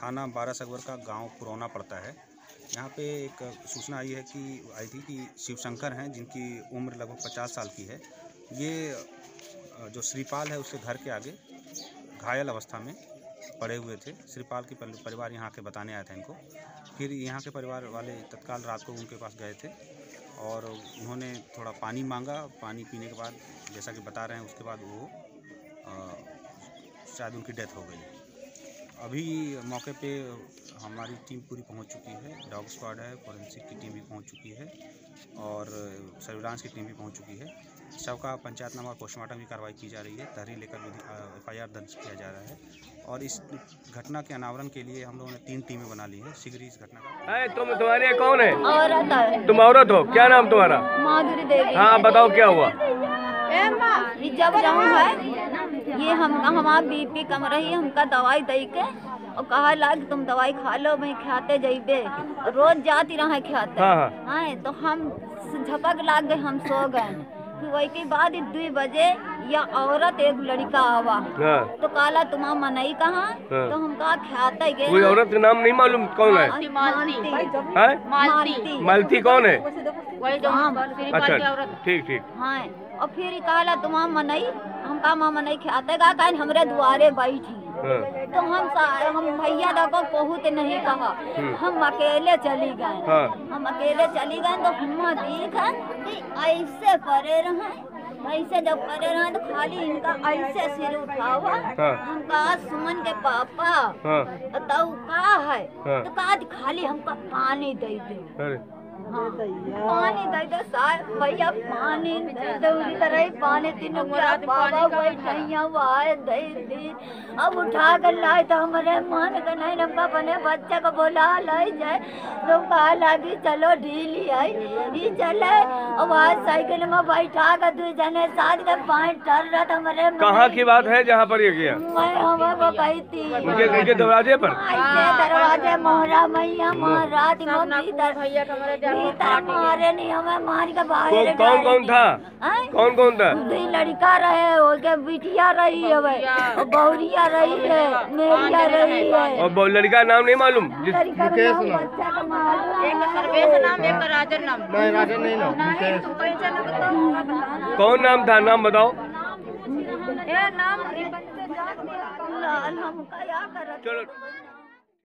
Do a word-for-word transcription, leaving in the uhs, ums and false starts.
थाना बारासगवर का गांव पुरौना पड़ता है। यहाँ पे एक सूचना आई है कि आई थी कि शिवशंकर हैं, जिनकी उम्र लगभग पचास साल की है। ये जो श्रीपाल है उसके घर के आगे घायल अवस्था में पड़े हुए थे। श्रीपाल के परिवार यहाँ के बताने आया था इनको। फिर यहाँ के परिवार वाले तत्काल रात को उनके पास गए थे और उन्होंने थोड़ा पानी मांगा। पानी पीने के बाद जैसा कि बता रहे हैं उसके बाद वो शायद उनकी डेथ हो गई। अभी मौके पे हमारी टीम पूरी पहुंच चुकी है। डॉग स्क्वाड है, फोरेंसिक की टीम भी पहुंच चुकी है और सर्विलांस की टीम भी पहुंच चुकी है। शव का पंचायतनामा पोस्टमार्टम की कार्रवाई की जा रही है। तहरीर लेकर एफ आई आर दर्ज किया जा रहा है और इस घटना के अनावरण के लिए हम लोगों ने तीन टीमें बना ली हैं। शीघ्र ही इस घटना का है। तुम तुम्हारे कौन है? औरत है। तुम औरत हो? क्या नाम तुम्हारा? माधुरी देवी। हाँ बताओ क्या हुआ? जब जाऊँ है ये हम हमारा बीपी कम रही, हमका दवाई दे के और कहा लाग तुम दवाई खा लो, मैं खाते जाइबे। रोज जाती रहा खाते। हाँ हाँ तो हम झपक लाग गए, हम सो गए। फिर वही के बाद दो बजे या औरत एक लड़का आवा। हाँ। तो काला तुम्हारा मनई कहाँ? हाँ। तो हम कहा खाते गए। कोई औरत का नाम नहीं मालूम कौन है? मालती। मालती कौन है? वही जो हम अच्छा ठीक ठीक। हाँ और फिर कहला तुम्हारा मनई, हम कहा माँ मनई खाते गा कहीं हमरे दुआरे बैठी। हाँ। तो हम हम भैया देखो बहुत नहीं कहा, हम अकेले चली गए। हाँ। हम अकेले चली गए तो हम देखा कि ऐसे परे रहे, ऐसे जब परे रहे तो खाली इनका ऐसे सिर उठा हुआ। हाँ। हम कहा सुमन के पापा। हाँ। तो का है? हाँ। तो कहा खाली हमको पानी दे दे। हाँ। पानी दे दो साहब, भैया पानी दे दो। उसी तरह पानी तीनों बाबा बैठिया वाए दे दी। अब उठा कर लाए तो हमारे मन का नहीं, हमका अपने बच्चे को बोला लाई जाए तो कहा लगी चलो ढीली आई ये चले। अब आज साइकिल में बैठा कर दो जने साथ के पानी टल रहा था हमारे। कहाँ की बात है जहाँ पर ये किया? मैं हमें वो गई थी उनके उनके दरवाजे पर। दरवाजे मोहरा मैया महाराज भैया मारे नहीं, हमें मार के बाहर। कौन कौन था? कौन कौन था? लड़का रहे, उसके बिटिया रही है, बहुरिया रही है, मेरिया रही है। और लड़का नाम नहीं मालूम? जिस मुकेश नाम, एक सर्वेश नाम, एक राजन नाम। नहीं राजन नहीं नाम। कौन नाम था? नाम बताओ। ये नाम हम क्या कर। चलो।